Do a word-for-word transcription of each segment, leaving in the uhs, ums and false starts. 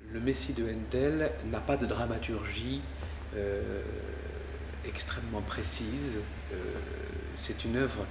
Le Messie de Handel n'a pas de dramaturgie euh, extrêmement précise. Euh, c'est une œuvre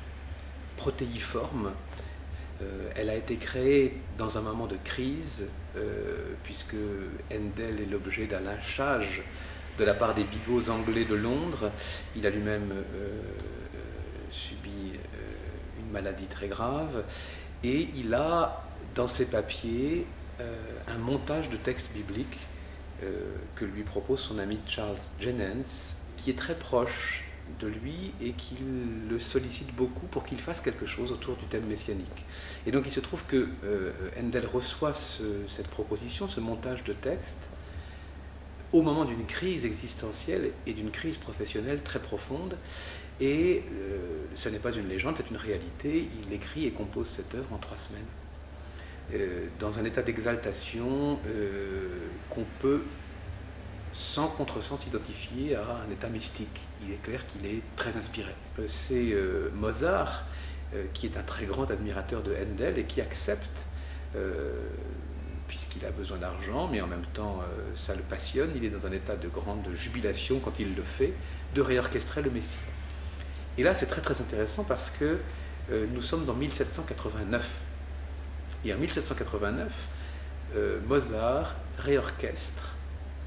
protéiforme. Euh, elle a été créée dans un moment de crise, euh, puisque Handel est l'objet d'un lynchage de la part des bigots anglais de Londres. Il a lui-même euh, euh, subi euh, une maladie très grave, et il a dans ses papiers euh, un montage de textes bibliques euh, que lui propose son ami Charles Jennens, qui est très proche de lui et qui le sollicite beaucoup pour qu'il fasse quelque chose autour du thème messianique. Et donc il se trouve que euh, Handel reçoit ce, cette proposition, ce montage de textes, au moment d'une crise existentielle et d'une crise professionnelle très profonde. Et euh, ce n'est pas une légende, c'est une réalité. Il écrit et compose cette œuvre en trois semaines, euh, dans un état d'exaltation euh, qu'on peut, sans contresens, identifier à un état mystique. Il est clair qu'il est très inspiré. C'est euh, Mozart, euh, qui est un très grand admirateur de Handel et qui accepte, euh, puisqu'il a besoin d'argent, mais en même temps euh, ça le passionne, il est dans un état de grande jubilation quand il le fait, de réorchestrer le Messie. Et là c'est très très intéressant parce que euh, nous sommes en mille sept cent quatre-vingt-neuf. Et en mille sept cent quatre-vingt-neuf, euh, Mozart réorchestre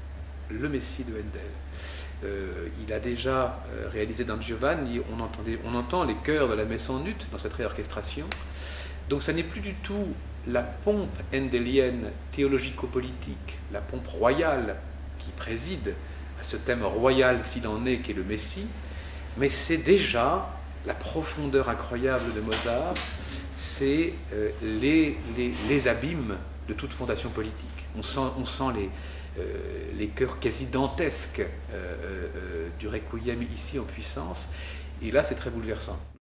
le Messie de Handel. Euh, il a déjà euh, réalisé dans Giovanni, on, entendait, on entend les chœurs de la messe en ut dans cette réorchestration. Donc ça n'est plus du tout la pompe handélienne théologico-politique, la pompe royale qui préside à ce thème royal s'il en est qu'est le Messie, mais c'est déjà la profondeur incroyable de Mozart, c'est euh, les, les, les abîmes de toute fondation politique. On sent, on sent les, euh, les chœurs quasi dantesques euh, euh, du Requiem ici en puissance, et là c'est très bouleversant.